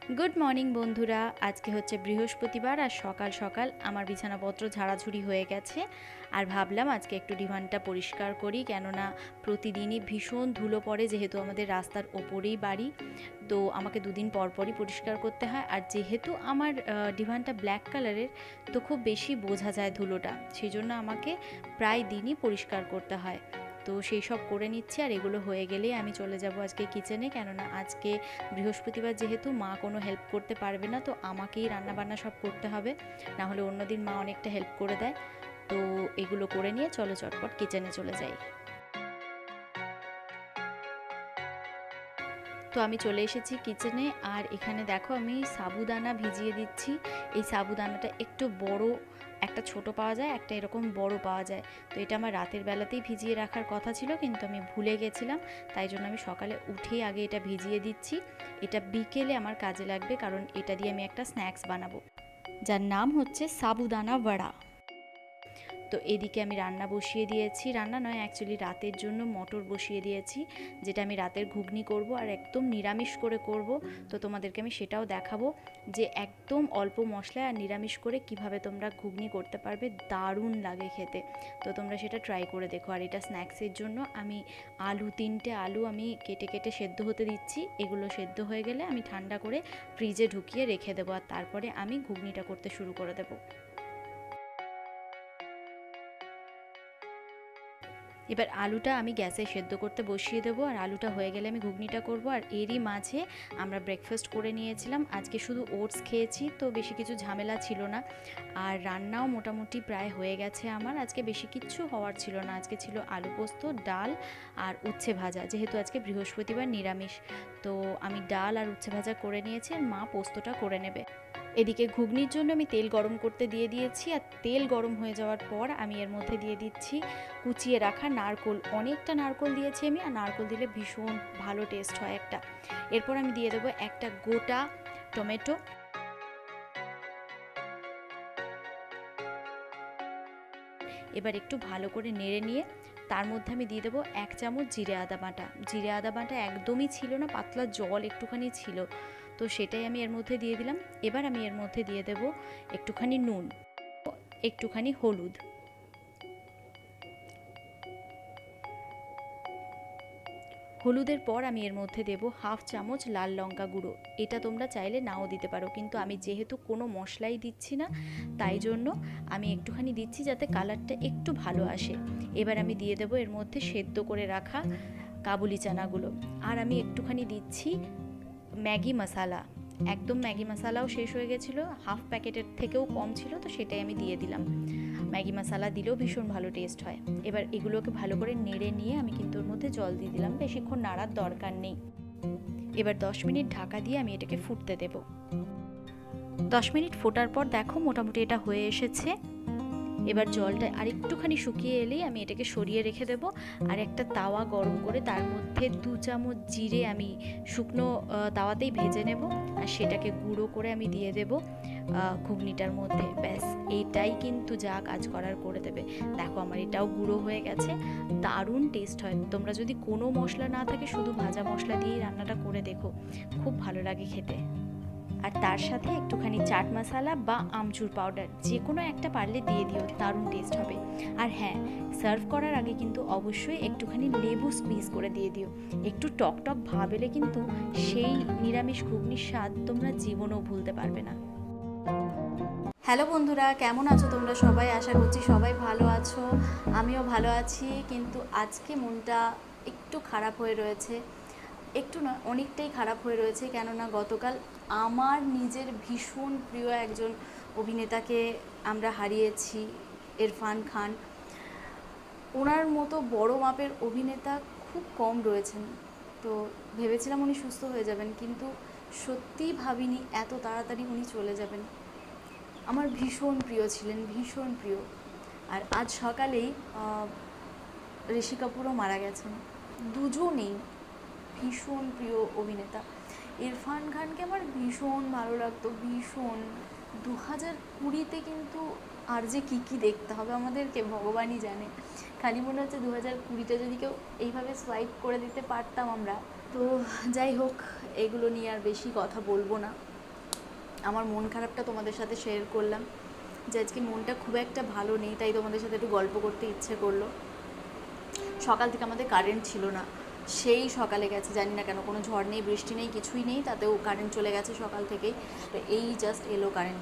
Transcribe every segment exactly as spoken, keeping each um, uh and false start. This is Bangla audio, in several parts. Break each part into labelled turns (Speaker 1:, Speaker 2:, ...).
Speaker 1: গুড মর্নিং বন্ধুরা। আজকে হচ্ছে বৃহস্পতিবার আর সকাল সকাল আমার বিছানাপত্র ঝাড়াঝুড়ি হয়ে গেছে। আর ভাবলাম আজকে একটু ডিভানটা পরিষ্কার করি, কেননা প্রতিদিনই ভীষণ ধুলো পড়ে, যেহেতু আমাদের রাস্তার ওপরেই বাড়ি। তো আমাকে দুদিন পর পরই পরিষ্কার করতে হয়। আর যেহেতু আমার ডিভানটা ব্ল্যাক কালারের, তো খুব বেশি বোঝা যায় ধুলোটা, সেই জন্য আমাকে প্রায় দিনই পরিষ্কার করতে হয়। তো সেই সব করে নিচ্ছি, আর এগুলো হয়ে গেলেই আমি চলে যাব আজকে কিচেনে, কেননা আজকে বৃহস্পতিবার যেহেতু মা কোনো হেল্প করতে পারবে না, তো আমাকেই রান্নাবান্না সব করতে হবে। না হলে অন্যদিন মা অনেকটা হেল্প করে দেয়। তো এগুলো করে নিয়ে চলো চটপট কিচেনে চলে যাই। তো আমি চলে এসেছি কিচেনে, আর এখানে দেখো আমি সাবুদানা ভিজিয়ে দিচ্ছি। এই সাবুদানাটা একটু বড়, একটা ছোট পাওয়া যায়, একটা এরকম বড় পাওয়া যায়। তো এটা আমার রাতের বেলাতেই ভিজিয়ে রাখার কথা ছিল, কিন্তু আমি ভুলে গেছিলাম। তাই জন্য আমি সকালে উঠেই আগে এটা ভিজিয়ে দিচ্ছি। এটা বিকেলে আমার কাজে লাগবে, কারণ এটা দিয়ে আমি একটা স্ন্যাক্স বানাবো, যার নাম হচ্ছে সাবুদানা বড়া। তো এদিকে আমি রান্না বসিয়ে দিয়েছি, রান্না নয় অ্যাকচুয়ালি রাতের জন্য মটর বসিয়ে দিয়েছি, যেটা আমি রাতের ঘুগনি করব, আর একদম নিরামিষ করে করব। তো তোমাদেরকে আমি সেটাও দেখাবো যে একদম অল্প মশলায় আর নিরামিষ করে কিভাবে তোমরা ঘুগনি করতে পারবে, দারুণ লাগে খেতে। তো তোমরা সেটা ট্রাই করে দেখো। আর এটা স্ন্যাক্সের জন্য আমি আলু, তিনটে আলু আমি কেটে কেটে সেদ্ধ হতে দিচ্ছি। এগুলো সেদ্ধ হয়ে গেলে আমি ঠান্ডা করে ফ্রিজে ঢুকিয়ে রেখে দেবো, আর তারপরে আমি ঘুগনিটা করতে শুরু করে দেবো। এবার আলুটা আমি গ্যাসে সেদ্ধ করতে বসিয়ে দেবো, আর আলুটা হয়ে গেলে আমি ঘুগনিটা করব। আর এরই মাঝে আমরা ব্রেকফাস্ট করে নিয়েছিলাম, আজকে শুধু ওটস খেয়েছি, তো বেশি কিছু ঝামেলা ছিল না। আর রান্নাও মোটামুটি প্রায় হয়ে গেছে আমার, আজকে বেশি কিচ্ছু হওয়ার ছিল না। আজকে ছিল আলু পোস্ত, ডাল আর উচ্ছে ভাজা, যেহেতু আজকে বৃহস্পতিবার নিরামিষ। তো আমি ডাল আর উচ্ছে ভাজা করে নিয়েছি, আর মা পোস্তটা করে নেবে। এদিকে ঘুগনির জন্য আমি তেল গরম করতে দিয়ে দিয়েছি, আর তেল গরম হয়ে যাওয়ার পর আমি এর মধ্যে দিয়ে দিচ্ছি কুচিয়ে রাখা নারকোল। অনেকটা নারকোল দিয়েছি আমি, আর নারকোল দিলে ভীষণ ভালো টেস্ট হয় একটা। এরপর আমি দিয়ে দেবো একটা গোটা টমেটো। এবার একটু ভালো করে নেড়ে নিয়ে তার মধ্যে আমি দিয়ে দেবো এক চামচ জিরে আদা বাটা। জিরে আদা বাটা একদমই ছিল না, পাতলা জল একটুখানি ছিল, তো সেটাই আমি এর মধ্যে দিয়ে দিলাম। এবার আমি এর মধ্যে দিয়ে দেবো একটুখানি নুন, একটুখানি হলুদ। হলুদের পর আমি এর মধ্যে দেব হাফ চামচ লাল লঙ্কা গুঁড়ো। এটা তোমরা চাইলে নাও দিতে পারো, কিন্তু আমি যেহেতু কোনো মশলাই দিচ্ছি না, তাই জন্য আমি একটুখানি দিচ্ছি, যাতে কালারটা একটু ভালো আসে। এবার আমি দিয়ে দেবো এর মধ্যে সেদ্ধ করে রাখা কাবুলি চানাগুলো, আর আমি একটুখানি দিচ্ছি ম্যাগি মশালা। একদম ম্যাগি মশালাও শেষ হয়ে গেছিলো, হাফ প্যাকেটের থেকেও কম ছিল, তো সেটাই আমি দিয়ে দিলাম। ম্যাগি মশালা দিলেও ভীষণ ভালো টেস্ট হয়। এবার এগুলোকে ভালো করে নেড়ে নিয়ে আমি কিন্তু ওর মধ্যে জল দিয়ে দিলাম, বেশিক্ষণ নাড়ার দরকার নেই। এবার দশ মিনিট ঢাকা দিয়ে আমি এটাকে ফুটতে দেব। দশ মিনিট ফোটার পর দেখো মোটামুটি এটা হয়ে এসেছে। এবার জলটা আর একটুখানি শুকিয়ে এলেই আমি এটাকে সরিয়ে রেখে দেবো, আর একটা তাওয়া গরম করে তার মধ্যে দু চামচ জিরে আমি শুকনো তাওয়াতেই ভেজে নেব, আর সেটাকে গুঁড়ো করে আমি দিয়ে দেবো ঘুগনিটার মধ্যে। ব্যাস এইটাই কিন্তু যা কাজ করার করে দেবে। দেখো আমার এটাও গুঁড়ো হয়ে গেছে, দারুণ টেস্ট হয়। তোমরা যদি কোনো মশলা না থাকে, শুধু ভাজা মশলা দিয়েই রান্নাটা করে দেখো, খুব ভালো লাগে খেতে। আর তার সাথে একটুখানি চাট মশলা বা আমচুর পাউডার যে কোনো একটা পারলে দিয়ে দিও, দারুণ টেস্ট হবে। আর হ্যাঁ, সার্ভ করার আগে কিন্তু অবশ্যই একটুখানি লেবু স্কুইজ করে দিয়ে দিও। একটু টক টক ভাব এলে কিন্তু সেই নিরামিষ ঘুগনির স্বাদ তোমরা জীবনেও ভুলতে পারবে না। হ্যালো বন্ধুরা, কেমন আছো তোমরা সবাই? আশা করছি সবাই ভালো আছো, আমিও ভালো আছি। কিন্তু আজকে মনটা একটু খারাপ হয়ে রয়েছে, একটু না অনেকটাই খারাপ হয়ে রয়েছে, কেননা গতকাল আমার নিজের ভীষণ প্রিয় একজন অভিনেতাকে আমরা হারিয়েছি, ইরফান খান। ওনার মতো বড় মাপের অভিনেতা খুব কম রয়েছেন। তো ভেবেছিলাম উনি সুস্থ হয়ে যাবেন, কিন্তু সত্যিই ভাবিনি এত তাড়াতাড়ি উনি চলে যাবেন। আমার ভীষণ প্রিয় ছিলেন, ভীষণ প্রিয়। আর আজ সকালেই ঋষি কাপুরও মারা গেছেন। দুজনেই ভীষণ প্রিয় অভিনেতা। ইরফান খানকে আমার ভীষণ ভালো লাগতো, ভীষণ। দু হাজার কুড়িতে কিন্তু আর যে কী কী দেখতে হবে আমাদেরকে ভগবানই জানে। খালি মনে হচ্ছে দু হাজার কুড়িতে যদি কেউ এইভাবে সোয়াইপ করে দিতে পারতাম আমরা। তো যাই হোক, এগুলো নিয়ে আর বেশি কথা বলবো না। আমার মন খারাপটা তোমাদের সাথে শেয়ার করলাম যে আজকে মনটা খুব একটা ভালো নেই, তাই তোমাদের সাথে একটু গল্প করতে ইচ্ছে করলো। সকাল থেকে আমাদের কারেন্ট ছিল না, সেই সকালে গেছে, জানি না কেন, কোনো ঝড় নেই, বৃষ্টি নেই, কিছুই নেই, তাতেও কারেন্ট চলে গেছে সকাল থেকেই। তো এই জাস্ট এলো কারেন্ট।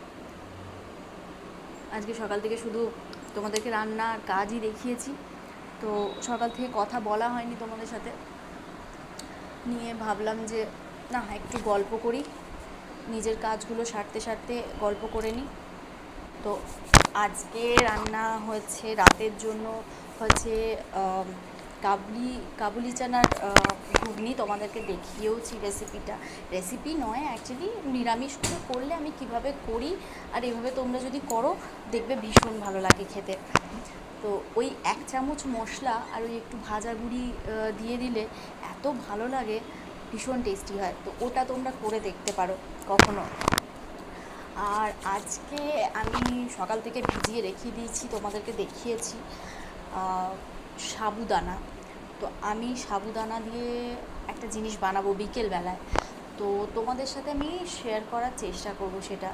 Speaker 1: আজকে সকাল থেকে শুধু তোমাদেরকে রান্নার কাজই দেখিয়েছি, তো সকাল থেকে কথা বলা হয়নি তোমাদের সাথে, নিয়ে ভাবলাম যে না একটু গল্প করি, নিজের কাজগুলো সারতে সারতে গল্প করে নিই। তো আজকে রান্না হয়েছে রাতের জন্য হচ্ছে কাবলি কাবুলি চানার ঘুগনি। তোমাদেরকে দেখিয়েওছি রেসিপিটা, রেসিপি নয় অ্যাকচুয়ালি, নিরামিষ করে করলে আমি কিভাবে করি আর এভাবে তোমরা যদি করো দেখবে ভীষণ ভালো লাগে খেতে। তো ওই এক চামচ মশলা আর ওই একটু ভাজা গুঁড়ি দিয়ে দিলে এত ভালো লাগে, ভীষণ টেস্টি হয়। তো ওটা তোমরা করে দেখতে পারো কখনো। আর আজকে আমি সকাল থেকে ভিজিয়ে রেখে দিয়েছি, তোমাদেরকে দেখিয়েছি সাবুদানা। তো আমি সাবুদানা দিয়ে একটা জিনিস বানাবো বিকেলবেলায়, তো তোমাদের সাথে আমি শেয়ার করার চেষ্টা করব সেটা।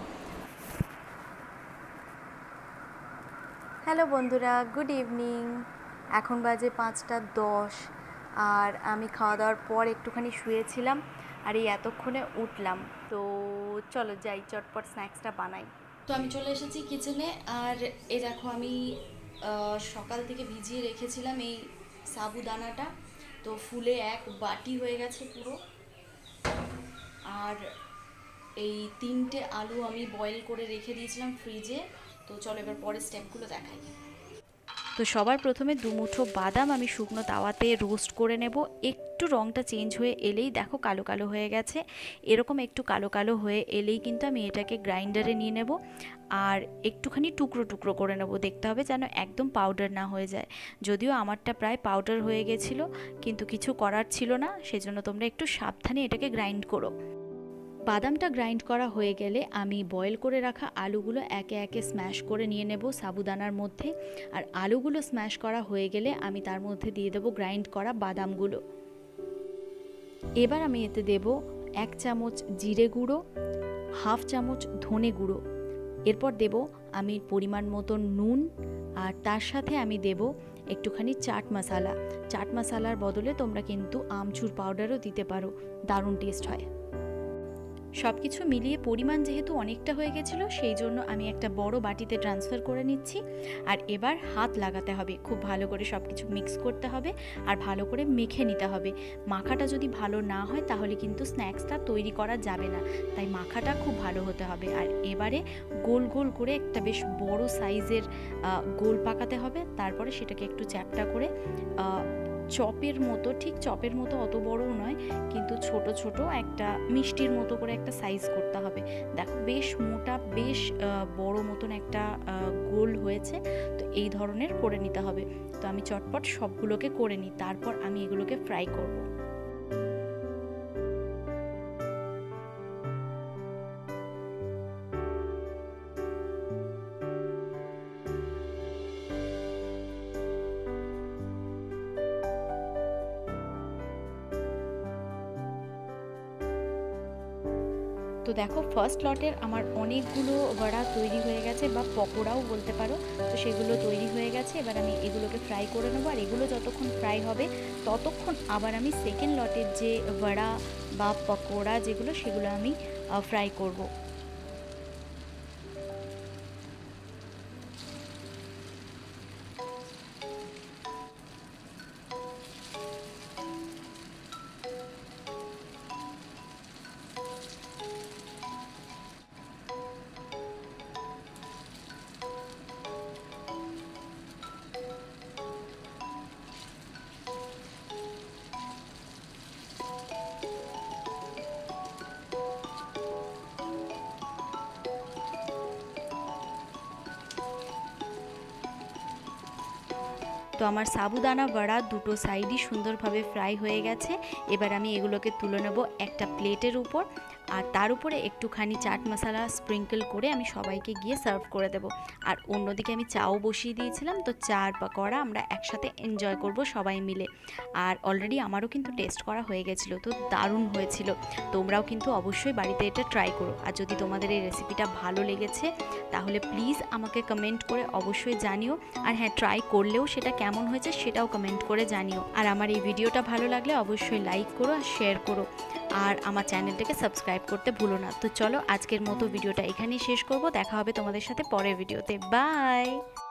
Speaker 1: হ্যালো বন্ধুরা, গুড ইভিনিং। এখন বাজে পাঁচটা দশ, আর আমি খাওয়া দাওয়ার পর একটুখানি শুয়েছিলাম, আর এই এতক্ষণে উঠলাম। তো চলো যাই, চটপট স্ন্যাক্সটা বানাই। তো আমি চলে এসেছি কিচেনে, আর এ দেখো আমি সকাল থেকে ভিজিয়ে রেখেছিলাম এই সাবুদানাটা, তো ফুলে এক বাটি হয়ে গেছে পুরো। আর এই তিনটে আলু আমি বয়েল করে রেখে দিয়েছিলাম ফ্রিজে। তো চলো এবার পরের স্টেপগুলো দেখাই। তো সবার প্রথমে দুমুঠো বাদাম আমি শুকনো তাওয়াতে রোস্ট করে নেব। একটু রঙটা চেঞ্জ হয়ে এলেই দেখো কালো কালো হয়ে গেছে, এরকম একটু কালো কালো হয়ে এলেই কিন্তু আমি এটাকে গ্রাইন্ডারে নিয়ে নেব, আর একটুখানি টুকরো টুকরো করে নেব। দেখতে হবে যেন একদম পাউডার না হয়ে যায়, যদিও আমারটা প্রায় পাউডার হয়ে গেছিলো, কিন্তু কিছু করার ছিল না, সেজন্য তোমরা একটু সাবধানে এটাকে গ্রাইন্ড করো। বাদামটা গ্রাইন্ড করা হয়ে গেলে আমি বয়েল করে রাখা আলুগুলো একে একে স্ম্যাশ করে নিয়ে নেব সাবুদানার মধ্যে, আর আলুগুলো স্ম্যাশ করা হয়ে গেলে আমি তার মধ্যে দিয়ে দেবো গ্রাইন্ড করা বাদামগুলো। এবার আমি এতে দেব এক চামচ জিরে গুঁড়ো, হাফ চামচ ধনে গুঁড়ো, এরপর দেব আমি পরিমাণ মতন নুন, আর তার সাথে আমি দেব একটুখানি চাট মশলা। চাট মশলার বদলে তোমরা কিন্তু আমচুর পাউডারও দিতে পারো, দারুণ টেস্ট হয়। সব কিছু মিলিয়ে পরিমাণ যেহেতু অনেকটা হয়ে গেছিলো, সেই জন্য আমি একটা বড় বাটিতে ট্রান্সফার করে নিচ্ছি। আর এবার হাত লাগাতে হবে, খুব ভালো করে সব কিছু মিক্স করতে হবে আর ভালো করে মেখে নিতে হবে। মাখাটা যদি ভালো না হয় তাহলে কিন্তু স্ন্যাক্সটা তৈরি করা যাবে না, তাই মাখাটা খুব ভালো হতে হবে। আর এবারে গোল গোল করে একটা বেশ বড় সাইজের গোল পাকাতে হবে, তারপরে সেটাকে একটু চ্যাপটা করে চপের মতো, ঠিক চপের মতো অত বড়ও নয়, কিন্তু ছোট ছোট একটা মিষ্টির মতো করে একটা সাইজ করতে হবে। দেখো বেশ মোটা, বেশ বড় মতন একটা গোল হয়েছে, তো এই ধরনের করে নিতে হবে। তো আমি চটপট সবগুলোকে করে নিই, তারপর আমি এগুলোকে ফ্রাই করব। তো দেখো ফার্স্ট লটের আমার অনেকগুলো বড়া তৈরি হয়ে গেছে, বা পকোড়াও বলতে পারো। তো সেগুলো তৈরি হয়ে গেছে, এবার আমি এগুলোকে ফ্রাই করে নেবো। আর এগুলো যতক্ষণ ফ্রাই হবে ততক্ষণ আবার আমি সেকেন্ড লটের যে বড়া বা পকোড়া যেগুলো, সেগুলো আমি ফ্রাই করব। তো আমার সাবুদানা বড়া দুটো সাইডই সুন্দরভাবে ফ্রাই হয়ে গেছে। এবার আমি এগুলোকে তুলে নেব একটা প্লেটের উপর। আর তার উপরে একটুখানি চাট মশলা স্প্রিঙ্কল করে আমি সবাইকে গিয়ে সার্ভ করে দেব। আর অন্যদিকে আমি চাও বসিয়ে দিয়েছিলাম, তো চা আর পকোড়া আমরা একসাথে এনজয় করব সবাই মিলে। আর অলরেডি আমারও কিন্তু টেস্ট করা হয়ে গেছিলো, তো দারুণ হয়েছিল। তোমরাও কিন্তু অবশ্যই বাড়িতে এটা ট্রাই করো। আর যদি তোমাদের এই রেসিপিটা ভালো লেগেছে তাহলে প্লিজ আমাকে কমেন্ট করে অবশ্যই জানিও। আর হ্যাঁ, ট্রাই করলেও সেটা কেমন হয়েছে সেটাও কমেন্ট করে জানিও। আর আমার এই ভিডিওটা ভালো লাগলে অবশ্যই লাইক করো আর শেয়ার করো, আর আমার চ্যানেলটাকে সাবস্ক্রাইব করতে ভুলো না। তো চলো আজকের মতো ভিডিওটা এখানেই শেষ করব। দেখা হবে তোমাদের সাথে পরের ভিডিওতে। বাই।